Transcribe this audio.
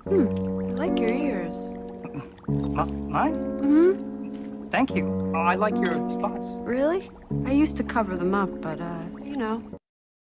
I like your ears. Mine? Mm-hmm. Thank you. I like your spots. Really? I used to cover them up, but, you know.